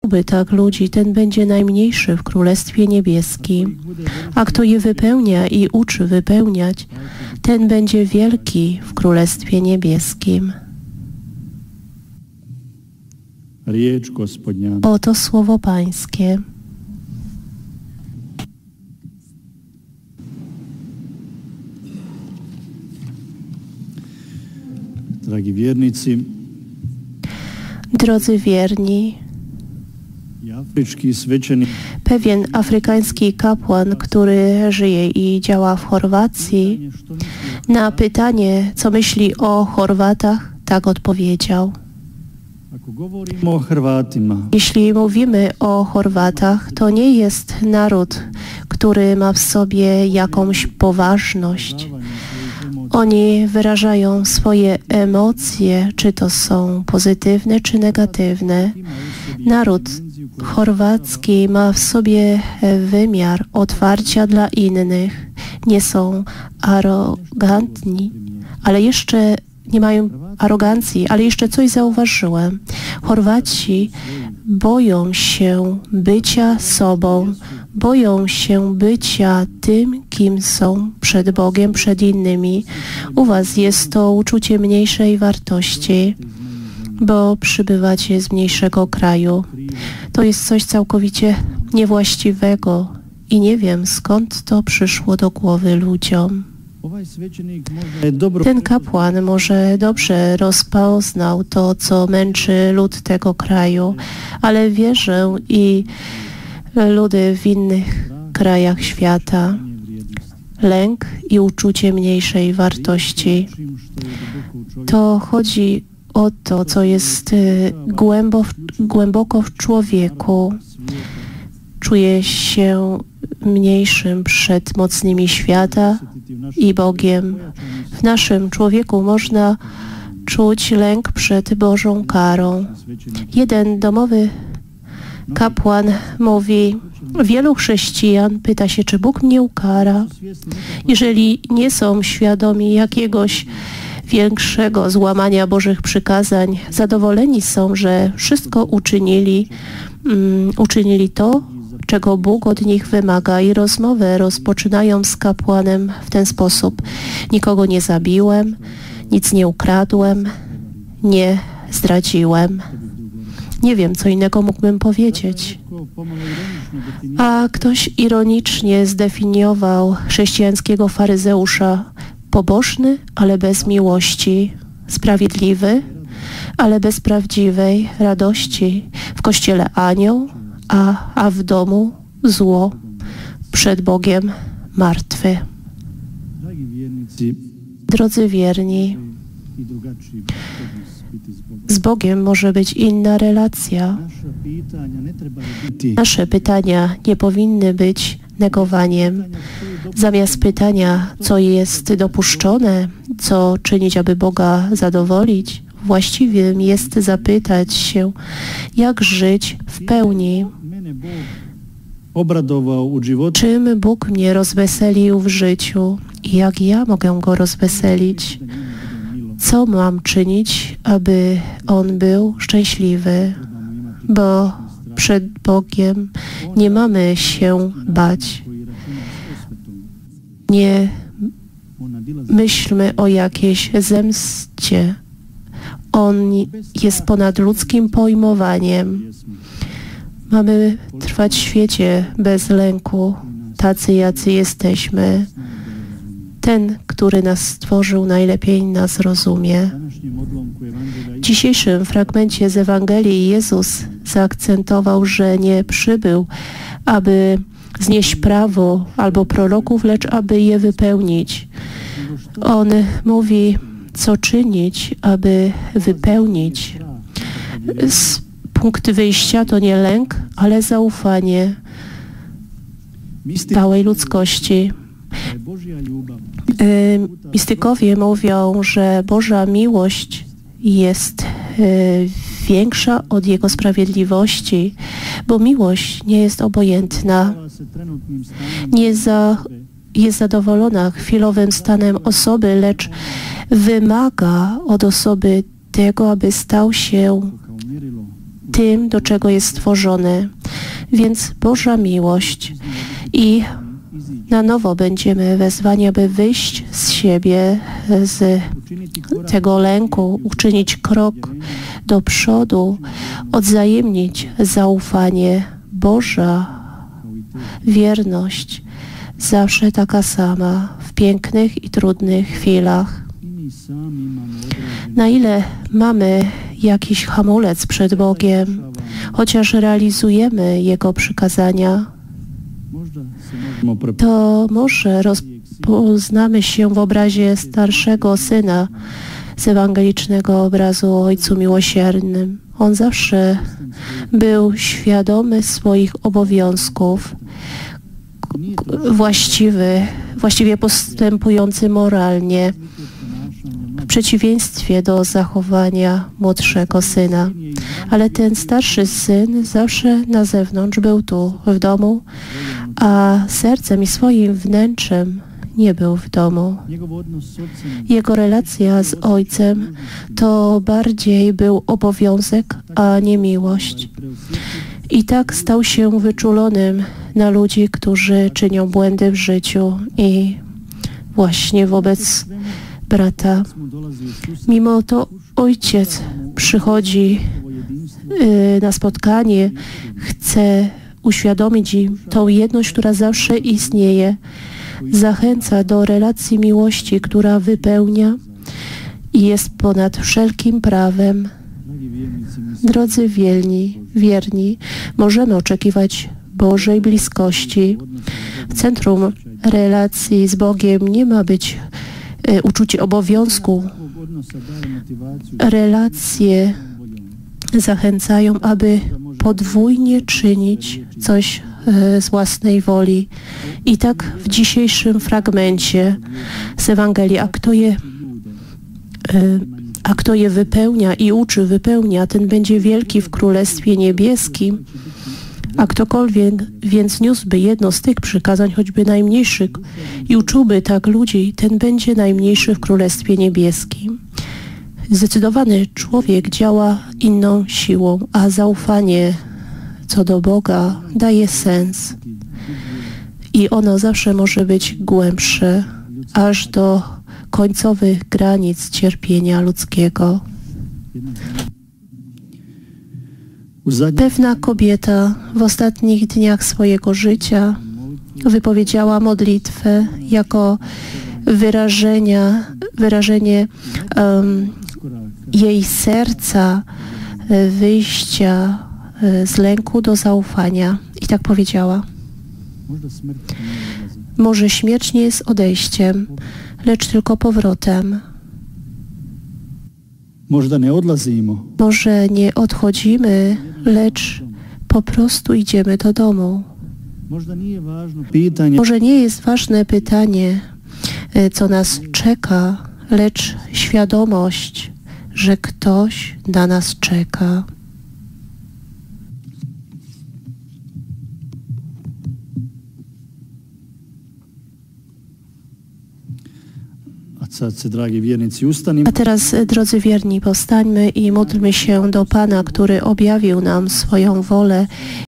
ubytek ludzi, ten będzie najmniejszy w Królestwie Niebieskim, a kto je wypełnia i uczy wypełniać, ten będzie wielki w Królestwie Niebieskim. Oto słowo Pańskie. Dragi wiernicy, drodzy wierni, pewien afrykański kapłan, który żyje i działa w Chorwacji, na pytanie, co myśli o Chorwatach, tak odpowiedział. Jeśli mówimy o Chorwatach, to nie jest naród, który ma w sobie jakąś poważność. Oni wyrażają swoje emocje, czy to są pozytywne, czy negatywne. Naród chorwacki ma w sobie wymiar otwarcia dla innych. Nie są arogantni, ale jeszcze nie mają arogancji, ale jeszcze coś zauważyłem. Chorwaci boją się bycia sobą, boją się bycia tym, kim są przed Bogiem, przed innymi. U was jest to uczucie mniejszej wartości, bo przybywacie z mniejszego kraju. To jest coś całkowicie niewłaściwego i nie wiem, skąd to przyszło do głowy ludziom. Ten kapłan może dobrze rozpoznał to, co męczy lud tego kraju, ale wierzę i ludy w innych krajach świata. Lęk i uczucie mniejszej wartości. To chodzi o to, co jest głęboko w człowieku. Czuje się mniejszym przed mocnymi świata i Bogiem. W naszym człowieku można czuć lęk przed Bożą karą. Jeden domowy kapłan mówi, wielu chrześcijan pyta się, czy Bóg mnie ukara. Jeżeli nie są świadomi jakiegoś większego złamania Bożych przykazań, zadowoleni są, że wszystko uczynili to, czego Bóg od nich wymaga, i rozmowę rozpoczynają z kapłanem w ten sposób. Nikogo nie zabiłem, nic nie ukradłem, nie zdradziłem. Nie wiem, co innego mógłbym powiedzieć. A ktoś ironicznie zdefiniował chrześcijańskiego faryzeusza: pobożny, ale bez miłości, sprawiedliwy, ale bez prawdziwej radości. W kościele anioł, a w domu zło, przed Bogiem martwy. Drodzy wierni, z Bogiem może być inna relacja. Nasze pytania nie powinny być negowaniem. Zamiast pytania, co jest dopuszczone, co czynić, aby Boga zadowolić, właściwym jest zapytać się, jak żyć w pełni. Czym Bóg mnie rozweselił w życiu i jak ja mogę Go rozweselić? Co mam czynić, aby On był szczęśliwy? Bo przed Bogiem nie mamy się bać. Nie myślmy o jakiejś zemście. On jest ponad ludzkim pojmowaniem. Mamy trwać w świecie bez lęku, tacy jacy jesteśmy. Ten, który nas stworzył, najlepiej nas rozumie. W dzisiejszym fragmencie z Ewangelii Jezus zaakcentował, że nie przybył, aby znieść prawo albo proroków, lecz aby je wypełnić. On mówi, co czynić, aby wypełnić. Z punktu wyjścia to nie lęk, ale zaufanie całej ludzkości. Mistykowie mówią, że Boża miłość jest większa od Jego sprawiedliwości, bo miłość nie jest obojętna, nie jest zadowolona chwilowym stanem osoby, lecz wymaga od osoby tego, aby stał się tym, do czego jest stworzone. Więc Boża miłość i na nowo będziemy wezwani, aby wyjść z siebie, z tego lęku, uczynić krok do przodu, odwzajemnić zaufanie. Boża wierność zawsze taka sama w pięknych i trudnych chwilach. Na ile mamy jakiś hamulec przed Bogiem, chociaż realizujemy Jego przykazania, to może rozpoznamy się w obrazie starszego syna z ewangelicznego obrazu o Ojcu Miłosiernym. On zawsze był świadomy swoich obowiązków, właściwie postępujący moralnie, w przeciwieństwie do zachowania młodszego syna. Ale ten starszy syn zawsze na zewnątrz był tu, w domu, a sercem i swoim wnętrzem nie był w domu. Jego relacja z ojcem to bardziej był obowiązek, a nie miłość. I tak stał się wyczulonym na ludzi, którzy czynią błędy w życiu i właśnie wobec brata. Mimo to ojciec przychodzi na spotkanie, chce uświadomić im tą jedność, która zawsze istnieje. Zachęca do relacji miłości, która wypełnia i jest ponad wszelkim prawem. Drodzy wierni, możemy oczekiwać Bożej bliskości. W centrum relacji z Bogiem nie ma być uczucie obowiązku. Relacje zachęcają, aby podwójnie czynić coś z własnej woli. I tak w dzisiejszym fragmencie z Ewangelii, a kto je wypełnia i uczy wypełnia, ten będzie wielki w Królestwie Niebieskim. A ktokolwiek więc niósłby jedno z tych przykazań, choćby najmniejszych, i uczyłby tak ludzi, ten będzie najmniejszy w Królestwie Niebieskim. Zdecydowany człowiek działa inną siłą, a zaufanie co do Boga daje sens. I ono zawsze może być głębsze, aż do końcowych granic cierpienia ludzkiego. Pewna kobieta w ostatnich dniach swojego życia wypowiedziała modlitwę jako wyrażenie jej serca, wyjścia z lęku do zaufania. I tak powiedziała: może śmierć nie jest odejściem, lecz tylko powrotem. Może nie odchodzimy, lecz po prostu idziemy do domu. Może nie jest ważne pytanie, co nas czeka, lecz świadomość, że ktoś na nas czeka. A teraz, drodzy wierni, powstańmy i módlmy się do Pana, który objawił nam swoją wolę